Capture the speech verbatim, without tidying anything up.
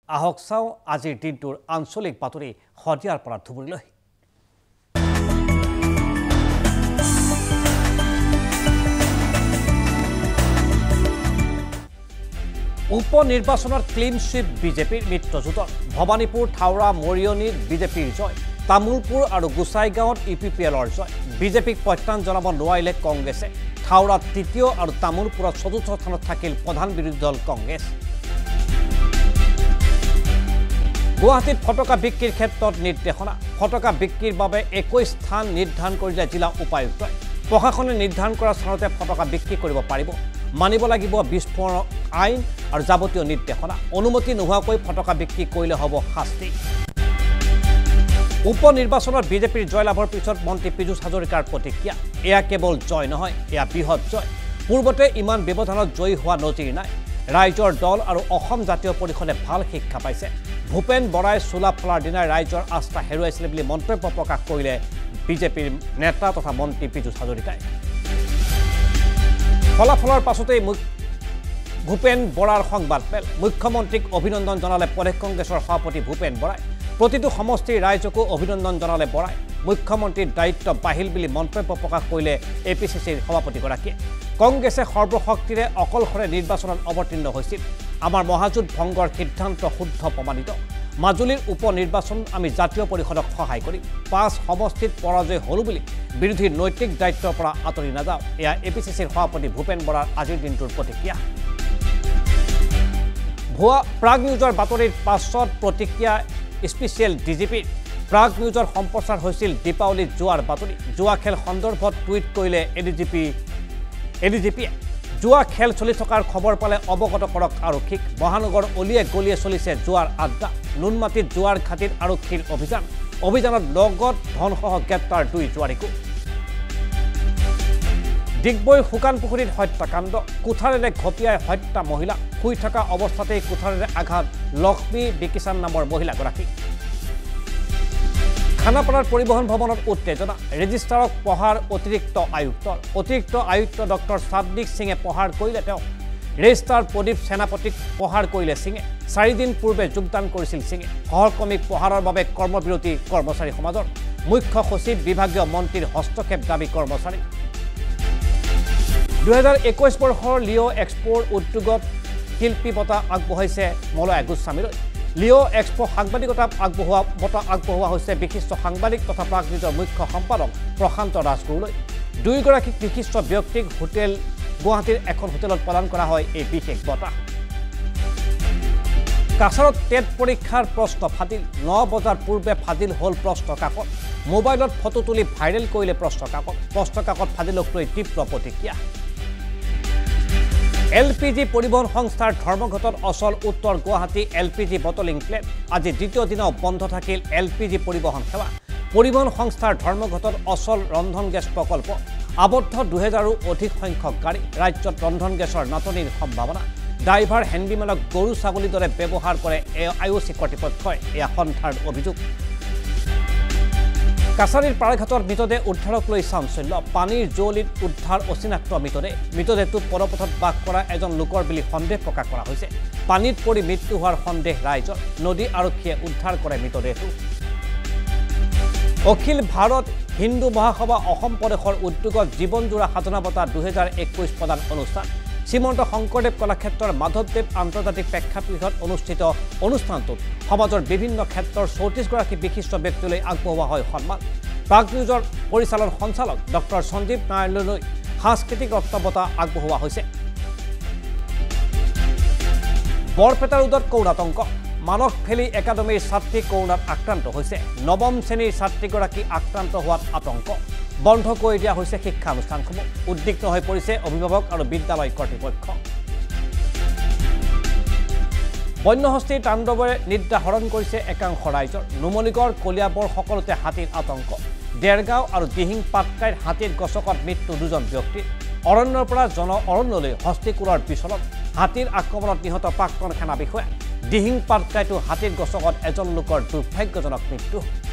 আহক চাও আজিৰ দিনটোৰ আঞ্চলিক বাতৰি হদিয়াৰ পৰা ধুবুৰীলৈ। উপ নিৰ্বাচনত ক্লিন সুইপ বিজেপিৰ মিত্ৰজোঁটৰ ভৱানীপুৰ থাওৰা মৰিয়নীত বিজেপিৰ জয় তামুলপুৰ আৰু গোসাইগাঁৱত ইউ পি পি এলৰ জয় বিজেপিক প্ৰত্যান জনাব নোৱাৰিলে কংগ্ৰেছে থাওৰাত তৃতীয় আৰু তামুলপুৰত চতুৰ্থ স্থানত থাকিল প্ৰধান বিৰোধী দল কংগ্ৰেছ। গুৱাহাটীত ফটকা বিক্ৰীৰ ক্ষেত্ৰত নিৰ্দেশনা ফটকা বিক্ৰীৰ বাবে একৈশ স্থান নিৰ্ধাৰণ কৰিলে জিলা উপায়ুক্তই প্ৰশাসনে নিৰ্ধাৰণ কৰা স্থানতে ফটকা বিক্ৰী কৰিব পাৰিব মানিব লাগিব বিস্ফোৰণ আইন আৰু যাৱতীয় নিৰ্দেশনা অনুমতি নোহোৱাকৈ ফটকা বিক্ৰী কৰিলে হ'ব শাস্তি। উপ নিৰ্বাচনত বিজেপিৰ জয়লাভৰ পিছত মন্ত্ৰী পীযুষ হাজৰিকাৰ প্ৰতিক্ৰিয়া এয়া কেৱল জয় নহয় এয়া বৃহৎ জয় পূৰ্বতে ইমান ব্যৱধানত জয়ী হোৱা নজিৰ নাই ৰাইজৰ দল আৰু অসম জাতীয় পৰিষদে ভাল শিক্ষা পাইছে ভূপেন বৰাই চোলা ফলাৰ দিনাই ৰাইজৰ আস্থা হেৰুৱাইছিল বুলি মন্তব্য প্ৰকাশ কৰিলে বিজেপিৰ নেতা তথা মন্ত্ৰী পীযুষ হাজৰিকাই। ফলাফলৰ পাছতেই ভূপেন বৰাৰ সংবাদমেল মুখ্যমন্ত্ৰীক অভিনন্দন জনালে প্ৰদেশ কংগ্ৰেছৰ সভাপতি ভূপেন বৰাই প্ৰতিটো সমষ্টিৰ ৰাইজকো অভিনন্দন জনালে বৰাই মুখ্যমন্ত্ৰীৰ দায়িত্ব বাহিল বুলি মন্তব্য প্ৰকাশ কৰিলে এ পি চি চিৰ সভাপতিগৰাকীয়ে কংগ্ৰেছে সৰ্বশক্তিৰে অকলশৰে নিৰ্বাচনত অৱতীৰ্ণ হৈছিল আমাৰ মহাজোঁট ভংগৰ সিদ্ধান্ত শুদ্ধ প্ৰমাণিত মাজুলীৰ উপ নিৰ্বাচন আমি জাতীয় পৰিষদক সহায় কৰিম পাঁচ সমষ্টিত পৰাজয় হলো বুলি বিৰোধীৰ নৈতিক দায়িত্বৰ পৰা আঁতৰি নাযাওঁ এয়া এ পি চি চিৰ সভাপতি ভূপেন বৰাৰ আজিৰ দিনটোৰ প্ৰতিক্ৰিয়া। ভুৱা প্ৰাগ নিউজৰ বাতৰিৰ পাছত প্ৰতিক্ৰিয়া স্পেচিয়েল ডি জি পিৰ প্ৰাগ নিউজৰ সম্প্ৰচাৰ হৈছিল দীপাৱলীত যোৱাৰ বাতৰি যোৱা খেল সন্দৰ্ভত টুইট কৰিলে এ ডি জি পি এ ডি জি পিয়ে যোৱা খেল চলি থকাৰ খবৰ পালে অৱগত কৰক আৰক্ষীক মহানগৰ অলিয়ে গলিয়ে চলিছে যোৱাৰ আড্ডা নুনমাটিত যোৱাৰ খাতিৰ আৰক্ষীৰ অভিযান অভিযানত লগত ধনসহ গ্ৰেপ্তাৰ দুই জুৱাৰীকো। ডিগবৈ শুকান পুখুৰীত হত্যাকাণ্ড কোঠাৰেৰে ঘপিয়াই হত্যা মহিলা শুই থকা অৱস্থাতেই কোঠাৰেৰে আঘাত লক্ষ্মী বিকিচান নামৰ মহিলাগৰাকী। খানাপাৰাৰ পৰিবহণ ভৱনত উত্তেজনা ৰেজিষ্ট্ৰাৰক পঢ়াৰ অতিৰিক্ত আয়ুক্তৰ অতিৰিক্ত আয়ুক্ত ডক্টৰ সাদ্দিক সিঙে পঢ়াৰ কৰিলে তেওঁ ৰেজিষ্ট্ৰাৰ প্ৰদীপ সেনাপতিক পঢ়াৰ কৰিলে সিঙে চাৰিদিন পূৰ্বে যোগদান কৰিছিল সিঙে সহকৰ্মীক পঢ়াৰৰ বাবে কৰ্মবিৰতি কৰ্মচাৰী সমাজৰ মুখ্য সচিব বিভাগীয় মন্ত্ৰীৰ হস্তক্ষেপ দাবী কৰ্মচাৰী। দুহেজাৰ একৈশ বৰ্ষৰ লিঅ' এক্সপ'ৰ উদ্যোগত শিল্পী বঁটা আগবঢ়াইছে মলয়া গোস্বামীলৈ লিঅ' এক্সপ' সাংবাদিকতা আগবঢ়োৱা বঁটা আগবঢ়োৱা হৈছে বিশিষ্ট সাংবাদিক তথা প্ৰাগ নিউজৰ মুখ্য সম্পাদক প্ৰশান্ত ৰাজগুৰুলৈ দুয়োগৰাকী বিশিষ্ট ব্যক্তিক হোটেল গুৱাহাটীৰ এখন হোটেলত প্ৰদান কৰা হয় এই বিশেষ বঁটা। কাছাৰত টেট পৰীক্ষাৰ প্ৰশ্ন ফাটিল ন বজাৰ পূৰ্বে ফাটিল হ'ল প্ৰশ্ন কাকত মোবাইলত ফটো তুলি ভাইৰেল কৰিলে প্ৰশ্ন কাকত প্ৰশ্ন কাকত ফাটিলক লৈ তীব্ৰ প্ৰতিক্ৰিয়া। এল পি জি পৰিবহণ সংস্থাৰ ধৰ্মঘটত অচল উত্তৰ Guwahati L P G bottling plant আজি দ্বিতীয় দিনাও বন্ধ থাকিল এল পি জি পৰিবহণ সেৱা পৰিবহণ সংস্থাৰ ধৰ্মঘটত অচল ৰন্ধন গেছ প্ৰকল্প আবদ্ধ দুহেজাৰো অধিক সংখ্যক গাড়ী ৰাজ্যত ৰন্ধন গেছৰ নাটনিৰ সম্ভাৱনা ড্ৰাইভাৰ হেণ্ডিমেনক গৰু ছাগলীৰ দৰে ব্যৱহাৰ কৰে আই অ' চি কৰ্তৃপক্ষই এয়া সন্থাৰ অভিযোগ। কাছাৰীৰ পাৰঘাটৰ মৃতদেহ উদ্ধাৰক লৈ চাঞ্চল্য পানীৰ জুৱলিত উদ্ধাৰ অচিনাক্ত মৃতদেহ মৃতদেহটো পদপথত বাস কৰা এজন লোকৰ বুলি সন্দেহ প্ৰকাশ কৰা হৈছে পানীত পৰি মৃত্যু হোৱাৰ সন্দেহ ৰাইজৰ নদী আৰক্ষীয়ে উদ্ধাৰ কৰে মৃতদেহটো। অখিল ভাৰত হিন্দু মহাসভা অসম প্ৰদেশৰ উদ্যোগত জীৱনজোৰা সাধনা বঁটা দুহেজাৰ একৈশ প্ৰদান অনুষ্ঠান শ্ৰীমন্ত শংকৰদেৱ কলাক্ষেত্ৰৰ মাধৱদেৱ আন্তৰ্জাতিক প্ৰেক্ষাগৃহত অনুষ্ঠিত অনুষ্ঠানটোত সমাজৰ বিভিন্ন ক্ষেত্ৰৰ চৌত্ৰিশগৰাকী বিশিষ্ট ব্যক্তিলৈ আগবঢ়োৱা হয় সন্মান প্ৰাগ নিউজৰ পৰিচালন সঞ্চালক ডক্টৰ সঞ্জীৱ নায়াৰলৈ সাংস্কৃতিক ৰত্ন বঁটা আগবঢ়োৱা হৈছে। বৰপেটা ৰোডত কৰোণাতংক মানস ভেলী একাডেমীৰ ছাত্ৰী কৰোণাত আক্ৰান্ত হৈছে নৱম শ্ৰেণীৰ ছাত্ৰীগৰাকী আক্ৰান্ত হোৱাত আতংক বন্ধ কৰি দিয়া হৈছে শিক্ষানুষ্ঠানসমূহ উদ্বিগ্ন হৈ পৰিছে অভিভাৱক আৰু বিদ্যালয় কৰ্তৃপক্ষ। বন্যহস্তীৰ তাণ্ডৱৰে নিদ্ৰা হৰণ কৰিছে একাংশ ৰাইজৰ নুমলীগড় কলিয়াবৰ সকলোতে হাতীৰ আতংক ডেৰগাঁও আৰু দিহিং পাটকাইৰ হাতীৰ গছকত মৃত্যু দুজন ব্যক্তিৰ অৰণ্যৰ পৰা জন অৰণ্যলৈ হস্তীকুলৰ বিচলত হাতীৰ আক্ৰমণত নিহত প্ৰাক্তন সেনা বিষয়া দিহিং পাটকাইতো হাতীৰ গছকত এজন লোকৰ দুৰ্ভাগ্যজনক মৃত্যু।